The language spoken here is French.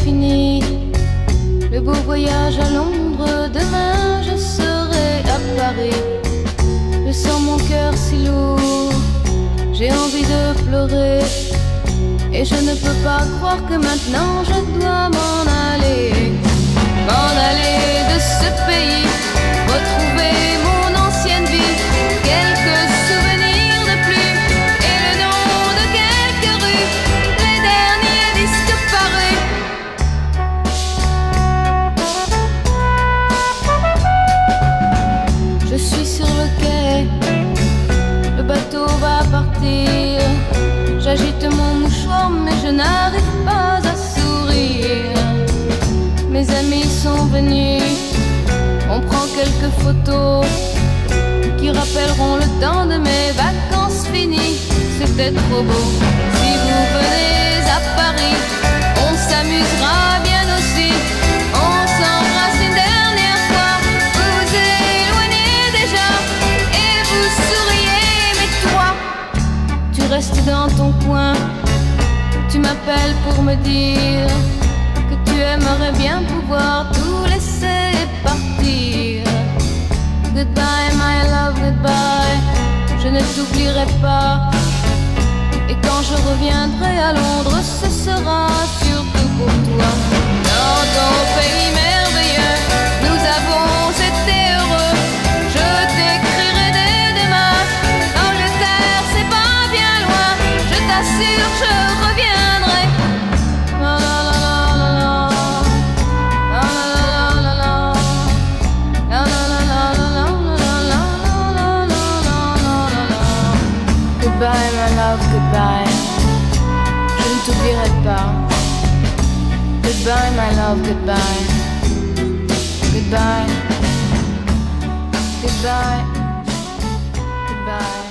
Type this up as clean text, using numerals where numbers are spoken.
fini le beau voyage à Londres. Demain je serai à Paris. Je sens mon cœur si lourd, j'ai envie de pleurer. Et je ne peux pas croire que maintenant je dois m'en aller. M'en aller de ce pays, retrouver mon ancienne vie, quelques souvenirs de plus et le nom de quelques rues, les derniers disques parus. Je suis sur le quai, le bateau va partir. J'agite mon mouchoir mais je n'arrive pas à sourire. Mes amis sont venus, on prend quelques photos qui rappelleront le temps de mes vacances finies. C'était trop beau. Si vous venez à Paris, on s'amusera bien aussi. On s'embrasse une dernière fois, vous vous éloignez déjà et vous souriez. Mais toi, tu restes dans ton coin, tu m'appelles pour me dire que tu aimerais bien pouvoir tout laisser partir. Goodbye my love, goodbye, je ne t'oublierai pas. Et quand je reviendrai à Londres, ce sera surtout pour toi. Dans ton pays merveilleux, nous avons été heureux. Je t'écrirai dès demain, l'Angleterre c'est pas bien loin. Je t'assure, je reviendrai. La la la la la la la la la la la la la. Goodbye my love, goodbye, je ne t'oublierai pas. Goodbye my love, goodbye, goodbye, goodbye, goodbye.